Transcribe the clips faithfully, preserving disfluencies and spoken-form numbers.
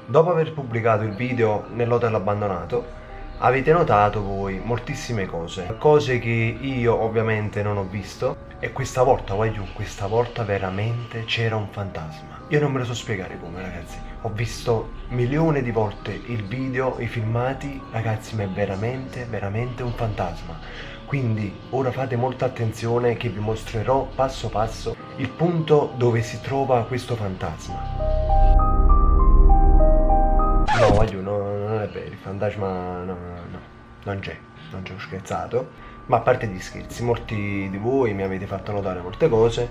Dopo aver pubblicato il video nell'hotel abbandonato, avete notato voi moltissime cose, cose che io ovviamente non ho visto, e questa volta, voglio, questa volta veramente c'era un fantasma. Io non me lo so spiegare come, ragazzi. Ho visto milioni di volte il video, i filmati, ragazzi, ma è veramente, veramente un fantasma. Quindi ora fate molta attenzione che vi mostrerò passo passo il punto dove si trova questo fantasma. No, voglio, no, non è vero, il fantasma no, no, no, non c'è, non ci ho scherzato. Ma a parte gli scherzi, molti di voi mi avete fatto notare molte cose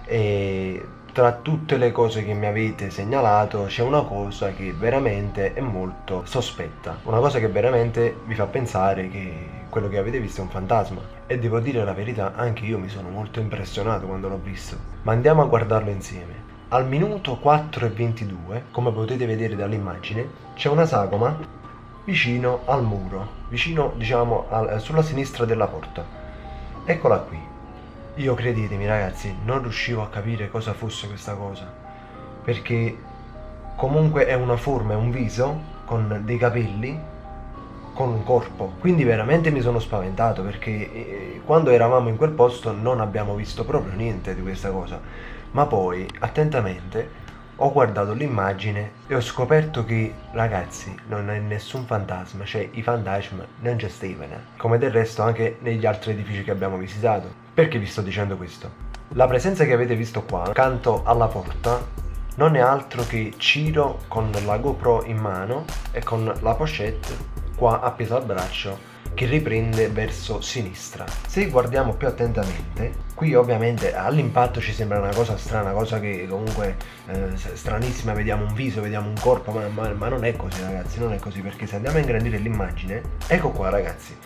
e tra tutte le cose che mi avete segnalato c'è una cosa che veramente è molto sospetta, una cosa che veramente vi fa pensare che quello che avete visto è un fantasma. E devo dire la verità, anche io mi sono molto impressionato quando l'ho visto. Ma andiamo a guardarlo insieme. Al minuto quattro e ventidue, come potete vedere dall'immagine, c'è una sagoma vicino al muro, vicino diciamo al, sulla sinistra della porta. Eccola qui. Io, credetemi ragazzi, non riuscivo a capire cosa fosse questa cosa, perché comunque è una forma, è un viso con dei capelli, con un corpo. Quindi veramente mi sono spaventato, perché eh, quando eravamo in quel posto non abbiamo visto proprio niente di questa cosa. Ma poi, attentamente, ho guardato l'immagine e ho scoperto che, ragazzi, non è nessun fantasma, cioè i fantasmi non esistevano, come del resto anche negli altri edifici che abbiamo visitato. Perché vi sto dicendo questo? La presenza che avete visto qua, accanto alla porta, non è altro che Ciro con la GoPro in mano e con la pochette qua appesa al braccio, che riprende verso sinistra. Se guardiamo più attentamente, qui ovviamente all'impatto ci sembra una cosa strana, una cosa che comunque eh, stranissima, vediamo un viso, vediamo un corpo, ma, ma, ma non è così ragazzi, non è così, perché se andiamo a ingrandire l'immagine, ecco qua ragazzi,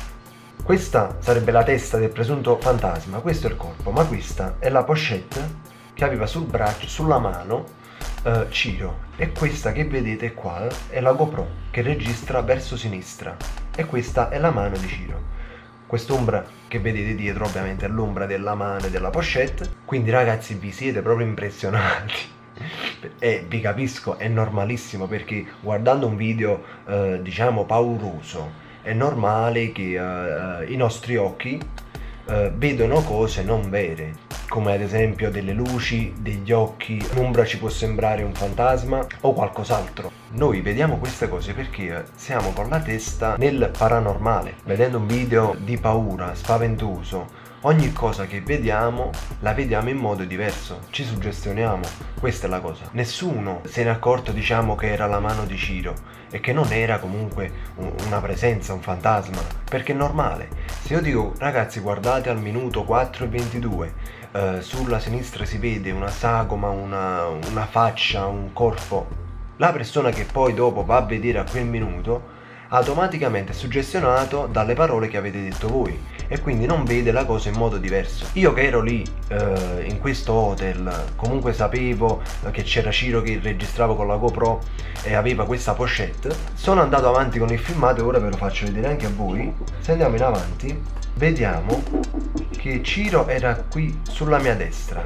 questa sarebbe la testa del presunto fantasma, questo è il corpo, ma questa è la pochette che aveva sul braccio, sulla mano, Uh, Ciro, e questa che vedete qua è la GoPro che registra verso sinistra, e questa è la mano di Ciro. Quest'ombra che vedete dietro ovviamente è l'ombra della mano e della pochette. Quindi ragazzi, vi siete proprio impressionati e vi capisco, è normalissimo, perché guardando un video uh, diciamo pauroso è normale che uh, i nostri occhi uh, vedono cose non vere, come ad esempio delle luci, degli occhi, un'ombra ci può sembrare un fantasma o qualcos'altro. Noi vediamo queste cose perché siamo con la testa nel paranormale. Vedendo un video di paura, spaventoso, ogni cosa che vediamo la vediamo in modo diverso, ci suggestioniamo, questa è la cosa. Nessuno se ne è accorto, diciamo, che era la mano di Ciro e che non era comunque una presenza, un fantasma, perché è normale. Se io dico ragazzi guardate al minuto quattro e ventidue, Uh, sulla sinistra si vede una sagoma, una, una faccia, un corpo, la persona che poi dopo va a vedere a quel minuto automaticamente è suggestionato dalle parole che avete detto voi e quindi non vede la cosa in modo diverso. Io che ero lì uh, in questo hotel, comunque sapevo che c'era Ciro che registrava con la GoPro e aveva questa pochette, sono andato avanti con il filmato e ora ve lo faccio vedere anche a voi. Se andiamo in avanti vediamo che Ciro era qui sulla mia destra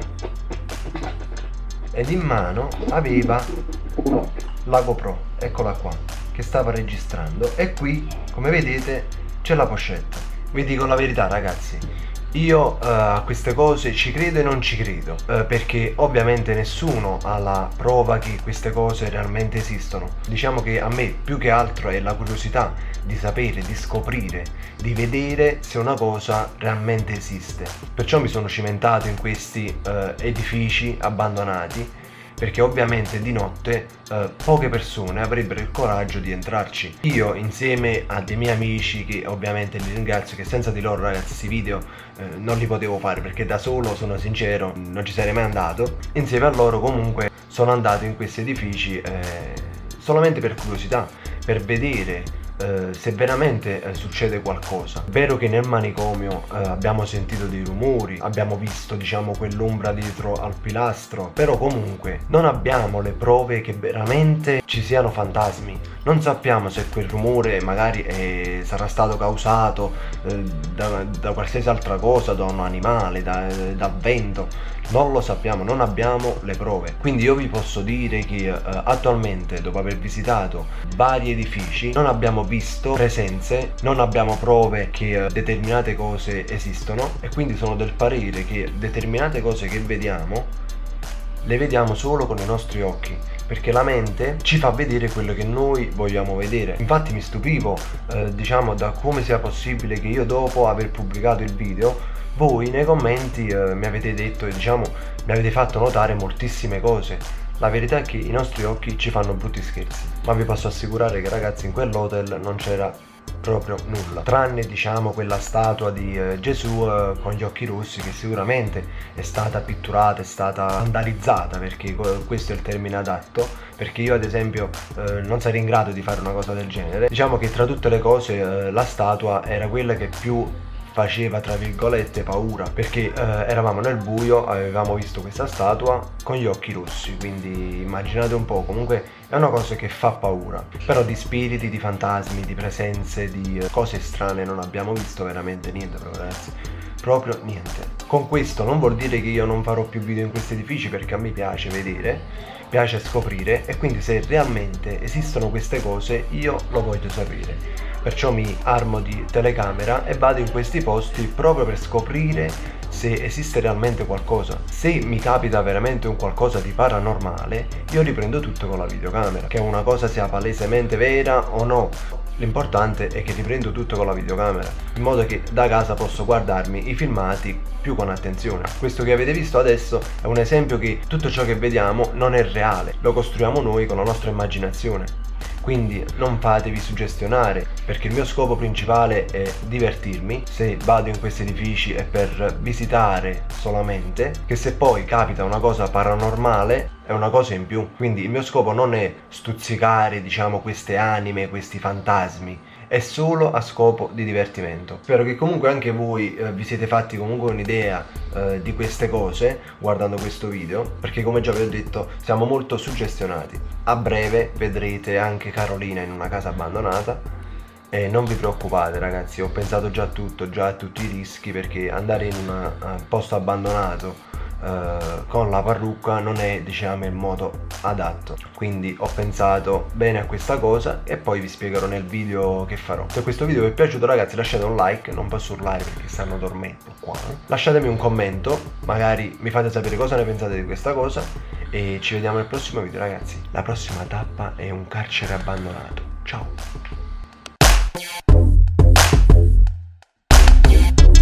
ed in mano aveva la GoPro, eccola qua, che stava registrando, e qui come vedete c'è la pochette. Vi dico la verità ragazzi, io uh, a queste cose ci credo e non ci credo, uh, perché ovviamente nessuno ha la prova che queste cose realmente esistono. Diciamo che a me più che altro è la curiosità di sapere, di scoprire, di vedere se una cosa realmente esiste. Perciò mi sono cimentato in questi uh, edifici abbandonati, perché ovviamente di notte eh, poche persone avrebbero il coraggio di entrarci. Io insieme a dei miei amici, che ovviamente li ringrazio, che senza di loro ragazzi questi video eh, non li potevo fare, perché da solo, sono sincero, non ci sarei mai andato. Insieme a loro comunque sono andato in questi edifici eh, solamente per curiosità, per vedere Uh, se veramente uh, succede qualcosa. Vero che nel manicomio uh, abbiamo sentito dei rumori, abbiamo visto diciamo quell'ombra dietro al pilastro, però comunque non abbiamo le prove che veramente ci siano fantasmi. Non sappiamo se quel rumore magari è, sarà stato causato uh, da, da qualsiasi altra cosa, da un animale, da, da vento, Non lo sappiamo, non abbiamo le prove. Quindi io vi posso dire che eh, attualmente, dopo aver visitato vari edifici, non abbiamo visto presenze, non abbiamo prove che eh, determinate cose esistono, e quindi sono del parere che determinate cose che vediamo le vediamo solo con i nostri occhi, perché la mente ci fa vedere quello che noi vogliamo vedere. Infatti mi stupivo eh, diciamo da come sia possibile che io, dopo aver pubblicato il video, voi nei commenti eh, mi avete detto, diciamo, mi avete fatto notare moltissime cose. La verità è che i nostri occhi ci fanno brutti scherzi, ma vi posso assicurare che, ragazzi, in quell'hotel non c'era proprio nulla, tranne, diciamo, quella statua di eh, Gesù eh, con gli occhi rossi, che sicuramente è stata pitturata, è stata vandalizzata, perché questo è il termine adatto, perché io ad esempio eh, non sarei in grado di fare una cosa del genere. Diciamo che tra tutte le cose eh, la statua era quella che più faceva, tra virgolette, paura, perché eh, eravamo nel buio, avevamo visto questa statua con gli occhi rossi, quindi immaginate un po'. Comunque è una cosa che fa paura, però di spiriti, di fantasmi, di presenze, di eh, cose strane non abbiamo visto veramente niente, proprio, ragazzi, proprio niente. Con questo non vuol dire che io non farò più video in questi edifici, perché a me piace vedere, piace scoprire, e quindi se realmente esistono queste cose io lo voglio sapere. Perciò mi armo di telecamera e vado in questi posti proprio per scoprire se esiste realmente qualcosa. Se mi capita veramente un qualcosa di paranormale, io riprendo tutto con la videocamera, che una cosa sia palesemente vera o no. L'importante è che riprendo tutto con la videocamera, in modo che da casa posso guardarmi i filmati più con attenzione. Questo che avete visto adesso è un esempio che tutto ciò che vediamo non è reale, lo costruiamo noi con la nostra immaginazione. Quindi non fatevi suggestionare, perché il mio scopo principale è divertirmi. Se vado in questi edifici è per visitare solamente, che se poi capita una cosa paranormale è una cosa in più. Quindi il mio scopo non è stuzzicare, diciamo, queste anime, questi fantasmi, è solo a scopo di divertimento. Spero che comunque anche voi eh, vi siete fatti comunque un'idea eh, di queste cose guardando questo video, perché come già vi ho detto siamo molto suggestionati. A breve vedrete anche Carolina in una casa abbandonata, e non vi preoccupate, ragazzi, ho pensato già a tutto, già a tutti i rischi, perché andare in un uh, posto abbandonato Uh, con la parrucca non è, diciamo, il modo adatto. Quindi ho pensato bene a questa cosa e poi vi spiegherò nel video che farò. Se questo video vi è piaciuto, ragazzi, lasciate un like, non posso urlare perché stanno dormendo qua. Lasciatemi un commento, magari mi fate sapere cosa ne pensate di questa cosa, e ci vediamo nel prossimo video, ragazzi. La prossima tappa è un carcere abbandonato. Ciao.